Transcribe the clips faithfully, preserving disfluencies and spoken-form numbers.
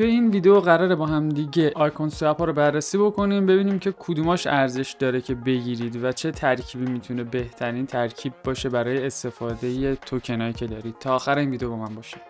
توی این ویدیو قراره با هم دیگه آیکون سوپ ها رو بررسی بکنیم، ببینیم که کدوماش ارزش داره که بگیرید و چه ترکیبی میتونه بهترین ترکیب باشه برای استفاده توکنایی که دارید. تا آخر این ویدیو با من باشید.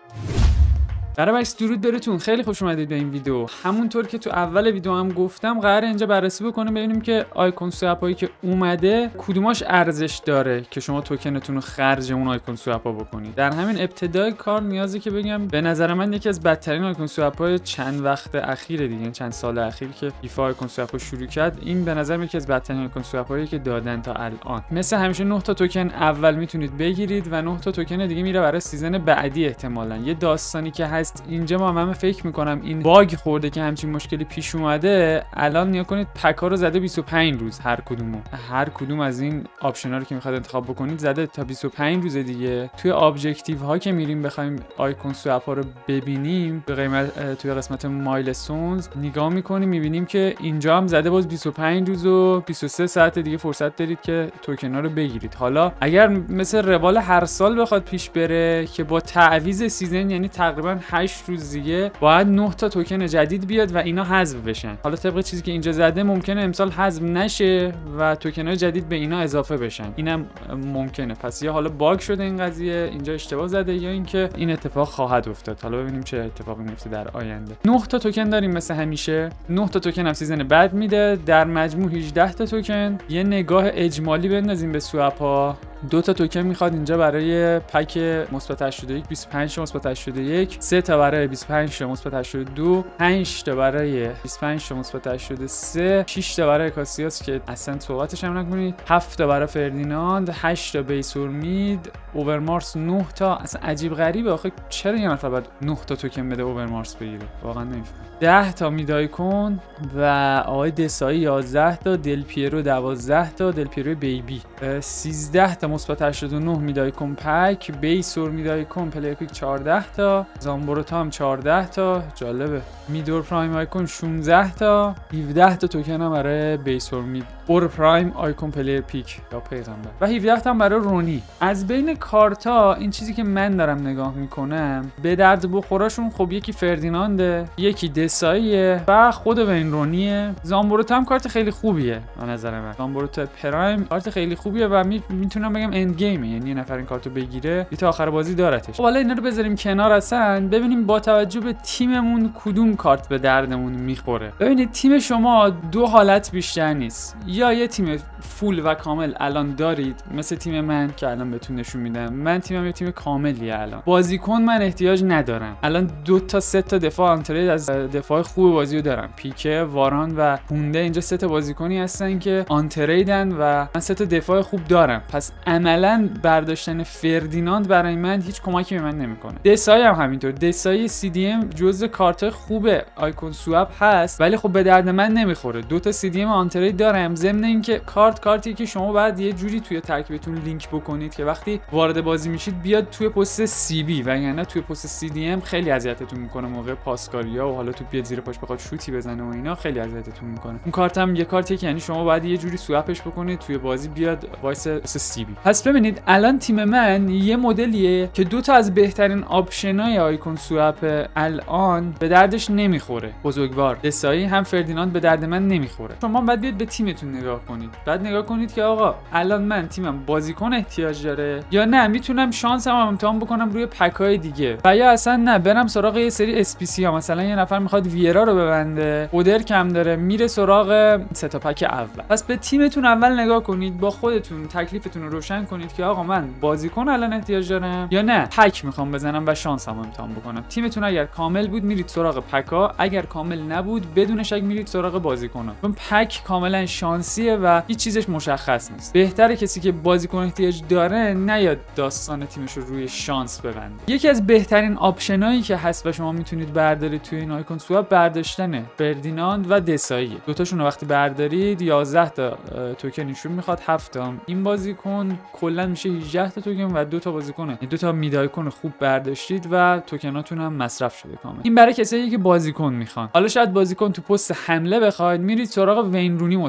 برای بچه درود براتون، خیلی خوش اومدید به این ویدیو. همونطور که تو اول ویدیو هم گفتم قراره اینجا بررسی بکنیم ببینیم که آیکون سوپ هایی که اومده کدوماش ارزش داره که شما توکنتون رو خرج اون آیکون سوپ ها بکنید. در همین ابتدای کار نیازه که بگم به نظر من یکی از بدترین آیکون سوپ های چند وقت اخیر دیگه، چند سال اخیر که ایفا آیکون سوپ شروع کرد، این به نظر من یکی از بدترین آیکون سوپ هایی که دادن تا الان. مثل همیشه نه تا توکن اول میتونید بگیرید و نه تا توکن دیگه میره برای سیزن بعدی. احتمالاً یه داستانی که اینجا ما همه فکر میکنم این باگ خورده که همچین مشکلی پیش اومده. الان نیا کنید پکا رو زده بیست و پنج روز، هر کدومو هر کدوم از این آپشنا رو که میخواد انتخاب بکنید زده تا بیست و پنج روز دیگه. توی ابجکتیو ها که میریم بخوایم آیکون سوپ ها رو ببینیم به قیمت توی قسمت مایلستونز نگاه میکنیم میبینیم که اینجا هم زده باز بیست و پنج روز و بیست و سه ساعت دیگه فرصت دارید که توکن ها رو بگیرید. حالا اگر مثل روال هر سال بخواد پیش بره که با تعویض سیزن، یعنی تقریبا هشت روز دیگه باید نه تا توکن جدید بیاد و اینا حذف بشن. حالا طبق چیزی که اینجا زده ممکنه امسال حذف نشه و توکن‌های جدید به اینا اضافه بشن. اینم ممکنه. پس یا حالا باگ شده این قضیه، اینجا اشتباه زده، یا اینکه این اتفاق خواهد افتاد. حالا ببینیم چه اتفاقی میفته در آینده. نه تا توکن داریم مثل همیشه. نه تا توکن هم سیزن بعد میده. در مجموع هجده تا توکن. یه نگاه اجمالی بندازیم به سوپ ها. دو تا توکن میخواد اینجا برای پک مثبت هشتاد و یک بیست و پنج تا مثبت هشتاد و یک، سه تا برای بیست و پنج تا مثبت هشتاد و دو، پنج تا برای بیست و پنج تا مثبت هشتاد و سه، شش تا برای کاسیاس که اصلا صحبتش هم نکنید، هفت تا برای فردیناند، هشت تا بیسور مید، اوورمارس نه تا. اصلا عجیب غریبه آخه چرا یه نفر باید نه تا توکن بده اوورمارس بگیره؟ واقعا نمیفهمم. ده تا میدایکون و آقای دسایی یازده تا، دل پیرو دوازده تا، دل پیرو بیبی سیزده تا مثبت هشتاد و نه میدایکون پک، بیسور میدایکون پلیر کویک چهارده تا، زامبروتا هم چهارده تا. جالبه. میدور پرایم آیکون شانزده تا، هفده تا توکن هم برای بیسور مید اور پرایم آیکون پلیر پیک یا پیغمبر و هفده تا هم برای رونی. از بین کارتا این چیزی که من دارم نگاه میکنم به درد بخوراشون خب یکی فردینانده، یکی دساییه و خود وین رونیه. زامبروتا هم کارت خیلی خوبیه به نظر من. زامبروتا پرایم کارت خیلی خوبیه و می... میتونم بگم اند گیمه، یعنی یه نفر این کارتو بگیره تا آخر بازی دارتش. خب حالا اینا رو بذاریم کنار اصلا ببینیم با توجه به تیممون کدوم کارت به دردمون میخوره. ببینید تیم شما دو حالت بیشتر نیست، یا یه تیم فول و کامل الان دارید مثل تیم من که الان بهتون نشون میدم. من تیمم یه تیم کاملیه. الان بازیکن من احتیاج ندارم. الان دو تا سه تا دفاع آنترید از دفاع خوب بازیو دارم، پیکه، واران و هونده. اینجا سه تا بازیکنی هستن که آنتریدن و من سه تا دفاع خوب دارم. پس عملاً برداشتن فردیناند برای من هیچ کمکی به من نمیکنه. دسایی هم همینطور. دسایی سی دی ام جزء کارت خوب آیکون سوپ هست ولی خب به درد من نمیخوره. دو تا سی دی ام آنترید دارم، ضمن اینکه کارت کارتی که شما بعد یه جوری توی ترکیبتون لینک بکنید که وقتی وارد بازی میشید بیاد توی پست سی بی، وگرنه توی پست سی دی ام خیلی اذیتتون میکنه موقع پاسکاریا و حالا تو بیاد زیر پاش بخواد شوتی بزنه و اینا خیلی اذیتتون میکنه. اون کارت هم یه کارتیه که یعنی شما بعد یه جوری سوپش بکنید توی بازی بیاد وایس سی بی. پس ببینید الان تیم من یه مدلیه که دو تا از بهترین آپشنای آیکون سوپ الان به دردش نمیخوره. بزرگوار دسایی هم فردیناند به درد من نمیخوره. شما باید بیاد به تیمتون نگاه کنید. بعد نگاه کنید که آقا الان من تیمم بازیکن احتیاج داره یا نه میتونم شانسم هم امتحان بکنم روی پکای دیگه و یا اصلا نه برم سراغ یه سری اس پی سی ها. مثلا یه نفر میخواد ویرا رو ببنده، اودر کم داره، میره سراغ سه تا پک اول. پس به تیمتون اول نگاه کنید، با خودتون تکلیفتون رو روشن کنید که آقا من بازیکن الان احتیاج دارم یا نه پک میخوام بزنم و شانسم امتحان بکنم. تیمتون اگر کامل بود میرید سراغ پکا، اگر کامل نبود بدون شک میرید سراغ بازیکن‌ها. چون پک کاملا شانسیه و هیچ چیزش مشخص نیست. بهتره کسی که بازیکن احتیاج داره نیاد داستان تیمش رو روی شانس ببنده. یکی از بهترین آپشنایی که هست و شما میتونید بردارید توی این آیکون سوپ برداشتن فردیناند و دسایی. دو تاشون رو وقتی بردارید یازده تا توکن ایشون میخواد، هفت تا این بازیکن، کلا میشه هجده تا توکن و دو تا بازیکن، دو تا میدایکن خوب برداشتید و توکناتون هم مصرف شده کامل. این برای کسایی که بازیکن میخوان. حالا شاید بازیکن تو پست حمله بخواید میرید سراغ وین رونی مستقیم.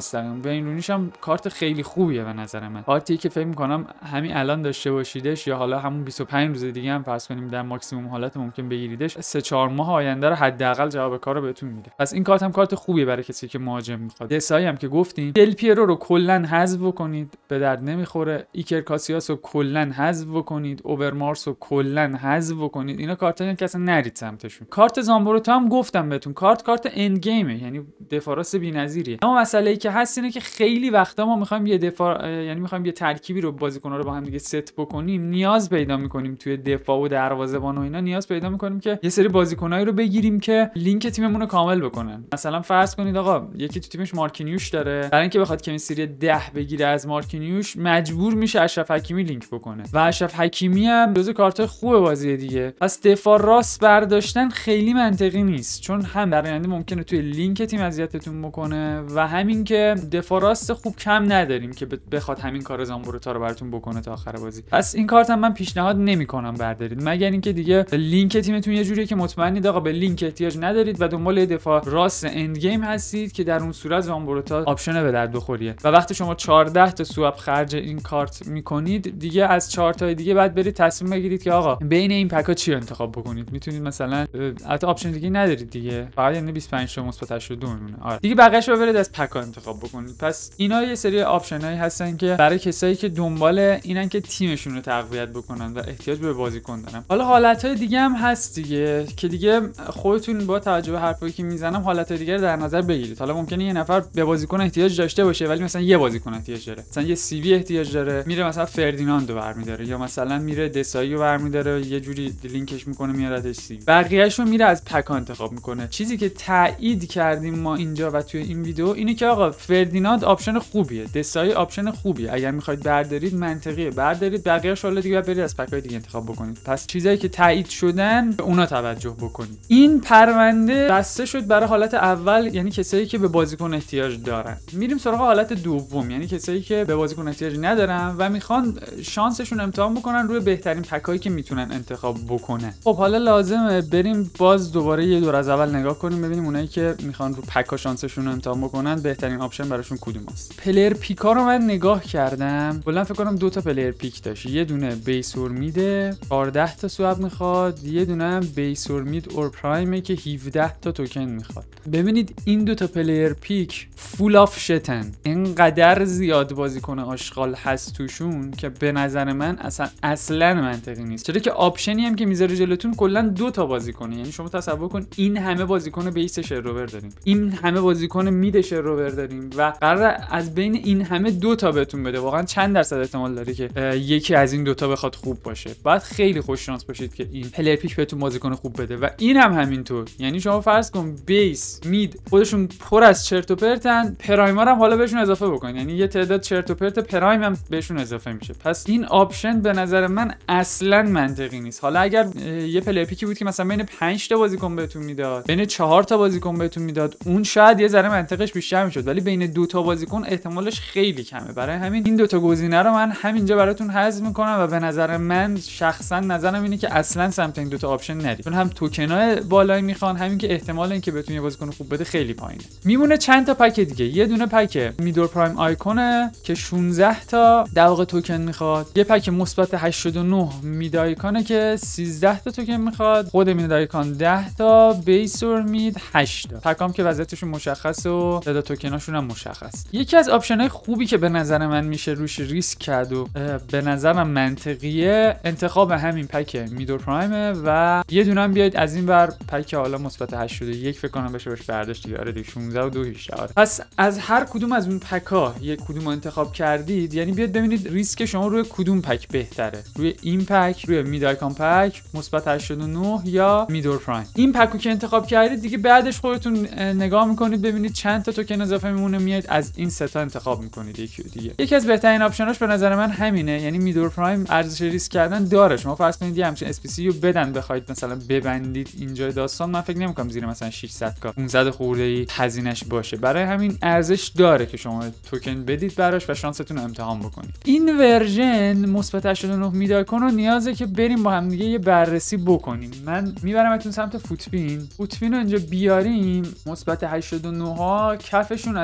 وین رونیش هم کارت خیلی خوبیه به نظر من. کارتی که فکر می‌کنم همین الان داشته باشیدش یا حالا همون بیست و پنج روز دیگه هم فرض کنیم در ماکسیمم حالت ممکن بگیریدش، سه چهار ماه آینده رو حداقل جواب کارو بهتون میده. پس این کارت هم کارت خوبیه برای کسی که مهاجم میخواد. دسایی هم که گفتیم، دل پیرو رو کلا حذف بکنید، به درد نمیخوره. ایکر کاسیاس رو کلا حذف بکنید، اوورمارس رو کلا حذف بکنید. اینا کارتایی که اصلا نرید سمتشون. کارت زامبروتا هم گفتم بهتون، کارت کارت اند گیمه، یعنی دفاع راست بی‌نظیریه. اما مسئله‌ای که هست اینه که خیلی وقتا ما میخوایم یه دفاع، یعنی میخوایم یه ترکیبی رو بازیکن‌ها رو با هم دیگه ست بکنیم، نیاز پیدا میکنیم توی دفاع و دروازه‌بان و اینا نیاز پیدا میکنیم که یه سری بازیکنایی رو بگیریم که لینک تیممون رو کامل بکنن. مثلا فرض کنید آقا یکی تو تیمش مارکینیوش داره، برای اینکه بخواد کمیستری ده بگیره از مارکینیوش مجبور میشه اشرف حکیمی لینک بکنه و اشرف حکیمی هم جزو کارت خوب بازی دیگه. پس دفاع راست برداشتن خیلی منطقی نیست، چون هم در آینده ممکنه توی لینک تیم اذیتتون بکنه و همین که دفاع راست خوب کم نداریم که بخواد همین کار زامبروتا رو براتون بکنه تا آخر بازی. پس این کارت هم من پیشنهاد نمی‌کنم بردارید، مگر اینکه دیگه لینک تیمتون یه جوریه که مطمئنید آقا به لینک احتیاج ندارید و دنبال دفاع راست اند گیم هستید که در اون صورت زامبروتا آپشن به درد بخوریه. و وقتی شما چهارده تا سواب خرج این کارت میکنید دیگه، از چهار تا دیگه بعد برید تصمیم بگیرید که آقا بین این پکا چی انتخاب بکنید. میتونید مثلا البته آپشن دیگه ندارید دیگه، فقط یعنی بیست و پنج تا مثبت هشتاد و دو میمونه. آره دیگه بقیه‌اش رو برید از پکا انتخاب بکنید. پس اینا یه سری آپشنایی هستن که برای کسایی که دنبال اینن که تیمشون رو تقویت بکنن و احتیاج به بازیکن دارن. حالا حالتهای دیگه هم هست دیگه که دیگه خودتون با توجه به حرفایی که میزنم حالتهای دیگه رو در نظر بگیرید. حالا ممکنه یه نفر به بازیکن احتیاج داشته باشه ولی مثلا یه بازیکن احتیاج داره، مثلا یه سی وی احتیاج داره، میره مثلا فردیناندو برمی‌داره یا مثلا میره دسایی رو برمی‌داره، یه جوری لینکش میکنه میاردش سی. بقیه‌اشو میره از پکا انتخاب میکنه. چیزی که تایید کردیم ما اینجا و توی این ویدیو اینه که آقا فردیناند آپشن خوبیه، دسایی آپشن خوبیه، اگر میخواید بردارید منطقیه بردارید، بقیه‌اش حالا دیگه برید از پکای دیگه انتخاب بکنید. پس چیزایی که تایید شدن به اونا توجه بکنید. این پرونده بسته شد برای حالت اول، یعنی کسایی که به بازیکن احتیاج دارن. میریم سراغ حالت دوم، یعنی کسایی که به بازیکن احتیاج ندارن و میخوان شانسشون امتحان بکنن روی بهترین پکایی که میتونن انتخاب بکنن. خب حالا لازمه بریم باز دوباره یه دور از اول نگاه کنیم ببینیم اونایی که میخوان رو پکا شانسشون امتحان بکنن بهترین آپشن براشون کدوم است. پلیر پیکا رو من نگاه کردم، کلا فکر کنم دو تا پلیر پیک داشت. یه دونه بیسور میده چهارده تا سواب میخواد، یه دونه هم بیسور مید اور پرایمه که هفده تا توکن میخواد. ببینید این دو تا پلیر پیک فول آف شتن، اینقدر زیاد بازیکن آشغال هست توشون که به نظر من اصلا اصلا منطقی نیست. چرا که آپشنی هم که میذاره جلوتون کلا دو تا بازیکنه، یعنی شما تصور کن این همه بازیکن بیس شروور داریم، این همه بازیکن مید شروور داریم و قرار از بین این همه دو تا بهتون بده. واقعا چند درصد احتمال داره که یکی از این دو تا بخواد خوب باشه؟ باید خیلی خوش شانس باشید که این پلیر پیک بهتون بازیکن خوب بده و این هم همینطور. یعنی شما فرض کن بیس مید خودشون پر از چرت و پرتن، پرایمر هم حالا بهشون اضافه بکنید، یعنی یه تعداد چرت و پرت پرایم هم بهشون اضافه میشه. پس این آپشن به نظر من اصلا منطقی نیست. حالا اگر یه پلیر پیکی بود که مثلا بین پنج تا بازیکن بهتون میداد، بین چهار تا بازیکن بهتون میداد، اون شاید یه ذره منطقش بیشتر میشد، ولی بین دو تا بازیکن احتمالش خیلی کمه. برای همین این دو تا گزینه رو من همینجا براتون حذف میکنم و به نظر من شخصا نظرم اینه که اصلا سمت این دو تا آپشن نرید، چون هم توکنای بالایی میخوان، همین که احتمال اینکه بهتون یه بازیکن خوب بده خیلی پایینه. میمونه چند تا پک دیگه. یه دونه پک میدور پرایم آیکونه که شانزده تا در واقع توکن میخواد، یه پک مثبت هشتاد و نه مید آیکونه که سیزده تا توکن میخواد، خود مید آیکون ده تا، بیسور مید هشت تا. پکام که وضعیتشون مشخصه و تعداد توکناشون هم مشخص. یکی از آپشن‌های خوبی که به نظر من میشه روش ریسک کرد و به نظرم منطقیه انتخاب همین پک میدور پرایم و یه دونه هم بیاید از این ور پک حالا مثبت هشتاد و یک فکر کنم بشه بهش برداشت دیگه. آره دیگه شانزده و دو هشت. آره پس از هر کدوم از اون پکا یک کدوم انتخاب کردید، یعنی بیاد ببینید ریسک شما روی کدوم پک بهتره، روی این پک، روی مید آیکون پک مثبت هشتاد و نه یا میدور پرایم. این پکو که انتخاب کردید دیگه بعدش خودتون نگاه میکنید ببینید چند تا توکن اضافه میمونه، میاد از این سه تا انتخاب میکنید یکی دیگه. یکی از بهترین آپشناش به نظر من همینه، یعنی میدور پرایم ارزش ریسک کردن داره. شما فرض کنید یه همچین اس پی سی رو بدن بخواید مثلا ببندید اینجا داستان، من فکر نمیکنم زیر مثلا ششصد کا پانصد خورده ای هزینه‌اش باشه. برای همین ارزش داره که شما توکن بدید براش و شانستون رو امتحان بکنید. این ورژن مثبت هشتاد و نه مید آیکون رو نیازه که بریم با هم دیگه یه بررسی بکنیم. من میبرمتون سمت فوتبین. فوتبین رو اینجا بیاریم، مثبت هشتاد و نه ها کفشون از کاسیاس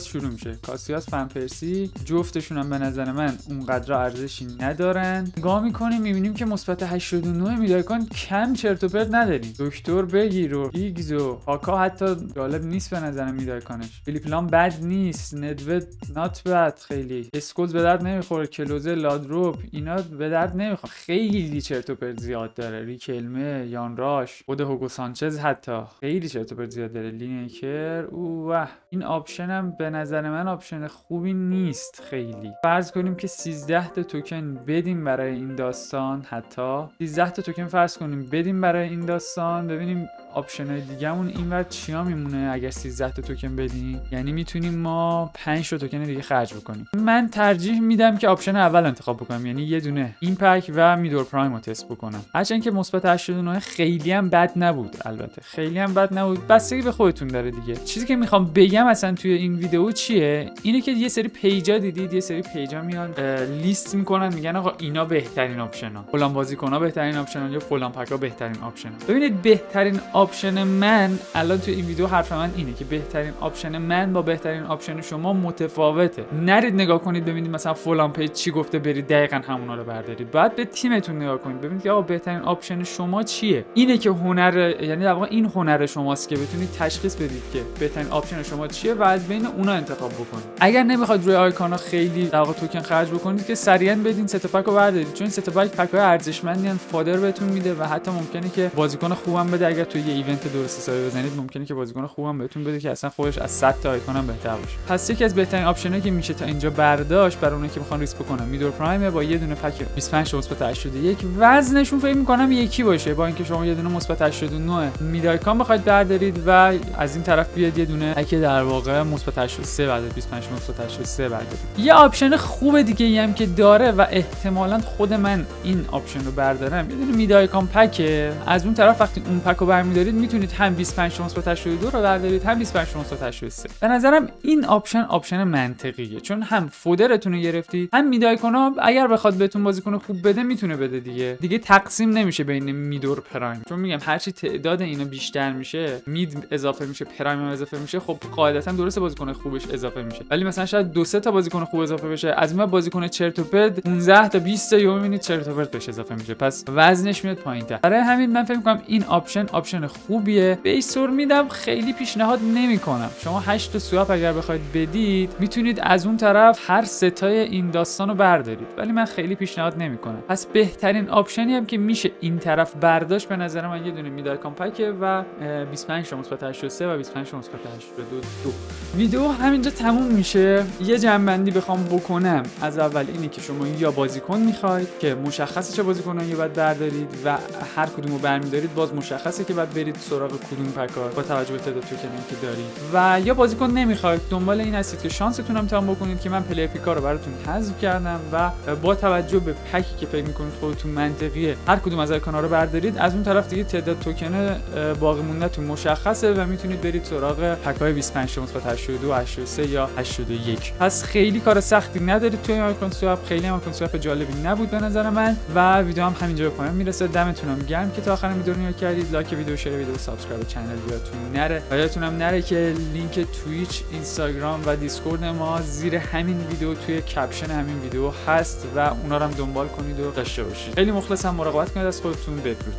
کاسیاس شروع میشه. کاسیاس فن پرسی جفتشون هم به نظر من اونقدر ارزشی ندارن. نگاه میکنیم میبینیم که مثبت هشتاد و نه میدایکان کم چرت و پرت نداریم. دکتر بگیر و ایگز و هاکا حتی جالب نیست به نظر میدایکانش. فیلیپلان بد نیست، ندوت نات بد، خیلی اسکولز به درد نمیخوره، کلوزه لادروپ اینا به درد نمیخوره، خیلی چرت و پرت زیاد داره. ریکلمه، یان راش، خود هوگو سانچز حتی خیلی چرت و پرت زیاد داره. لینیکر اوه این آپشن هم به نظر من آپشن خوبی نیست. خیلی فرض کنیم که سیزده تا توکن بدیم برای این داستان، حتی سیزده تا توکن فرض کنیم بدیم برای این داستان، ببینیم آپشن های دیگه‌مون اینور چیا میمونه اگر سیزده تا توکن بدیم. یعنی میتونیم ما پنج تا توکن دیگه خرج بکنیم. من ترجیح میدم که آپشن اول انتخاب بکنم، یعنی یه دونه این پک و میدور پرایم رو تست بکنم. هرچند که مثبت هشتاد و نه خیلی هم بد نبود، البته خیلی هم بد نبود، بستگی به خودتون داره دیگه. چیزی که میخوام بگم اصلا توی این ویدیو چیه اینه که یه سری پیجا دیدید، یه سری پیجا میان لیست میکنن میگن آقا اینا بهترین آپشنا، فلان بازیکن‌ها بهترین آپشنا یا فلان پک‌ها بهترین آپشنا. ببینید بهترین آپشن من الان تو این ویدیو حرف من اینه که بهترین آپشن من با بهترین آپشن شما متفاوته. نرید نگاه کنید ببینید مثلا فلان پیج چی گفته برید دقیقاً همونا رو بردارید. بعد به تیمتون نگاه کنید ببینید که آقا بهترین آپشن شما چیه. اینه که هنر، یعنی در واقع این هنر شماست که بتونید تشخیص بدید که بهترین آپشن شما چیه و از بین اونا انتخاب بکنید. اگر نمیخواد روی آیکونا خیلی در واقع توکن خرج بکنید که سریعا بدین ست پک رو بردارید، چون ست پک پک‌های ارزشمندی ان، فادر بهتون میده و حتی ممکنه که بازیکن خوبم بده. اگر تو یه ایونت درست حسابی بزنید ممکنه که بازیکن خوبم بهتون بده که اصلا خودش از صد تا آیکون هم بهتر باشه. پس یکی از بهترین آپشنایی که میشه تا اینجا برداشت برای اونایی که میخوان ریسک بکنن میدور پرایم با یه دونه پک بیست و پنج تا مثبت هشتاد و یک. وزنشون فکر می‌کنم یکی باشه، با اینکه شما یه دونه مثبت هشتاد و نه میدایکان بخواید بردارید و از این طرف بیاد یه دونه پک در واقع مثبت هشتاد و سه بعد بیست و پنج مثبت هشتاد و سه بردارید. یه آپشن خوب دیگه ای هم که داره و احتمالاً خود من این آپشن رو بردارم، یه دونه میدایکان پک. از اون طرف وقتی اون پک رو برمی‌دارید میتونید هم بیست و پنج تا مثبت هشتاد و دو رو بردارید هم بیست و پنج تا مثبت هشتاد و سه. به نظرم این آپشن آپشن منطقیه، چون هم فودرتون رو گرفتید هم میدایکونا اگر بخواد بهتون بازیکن خوب بده میتونه بده دیگه. دیگه تقسیم نمیشه بین میدور پرایم، چون میگم هرچی تعداد اینا بیشتر میشه مید اضافه میشه پرایم هم اضافه میشه، خب قاعدتا درست بازیکن خوبش اضافه میشه، ولی مثلا شاید دو سه تا بازیکن خوب اضافه بشه، از اون بازیکن چرت و پرت پانزده تا بیست تا یهو میبینید چرت و پرت بهش اضافه میشه، پس وزنش میاد پایین‌تر. برای همین من فکر می‌کنم این آپشن آپشن خوبیه. بیسور میدم خیلی پیشنهاد نمیکنم. شما هشت تا سواب اگر بخواید بدید میتونید از اون طرف هر ستای این داستانو بردارید، ولی من خیلی پیشنهاد نمیکنم. پس بهترین آپشنی هم که میشه این طرف برداشت به نظر من یه دونه میدایکان پک و بیست و پنج تا مثبت هشتاد و سه و بیست و پنج تا مثبت هشتاد و دو. ویدیو همینجا تموم میشه. یه جنبندی بخوام بکنم، از اول اینه که شما یا بازیکن میخواید که مشخصه چه بازیکنایی باید بردارید و هر کدومو برمی‌دارید باز مشخصه که باید برید سراغ کدوم پکار با توجه به تعداد توکنی که دارید، و یا بازیکن نمیخواید دنبال این هستید که شانستون امتحان بکنید که من پلیر پیکا رو براتون حذف کردم و با توجه به پکی که فکر می‌کنید خودتون منطقیه هر کدوم از آیکونا رو بردارید، از اون طرف دیگه تعداد توکن باقی مونده‌تون مشخصه و میتونید برید سراغ پک‌های بیست و پنج تا مثبت هشتاد و دو، هشتاد و سه یا هشتاد و یک. پس خیلی کار سختی ندارید توی آیکون سواب، خیلی هم آیکون سواب جالبی نبود به نظر من و ویدیو هم همینجا به پایان میرسه. دمتونم گرم که تا آخر ویدیو نگاه کردید. لایک ویدیو، شیر ویدیو، سابسکرایب چنل یادتون نره و یادتونم نره که لینک توییچ، اینستاگرام و دیسکورد ما زیر همین ویدیو توی کپشن همین ویدیو هست و اونا رو هم دنبال کنید و داشته باشید. خیلی مخلصم، مراقبت کنید از خودتون. بدرود.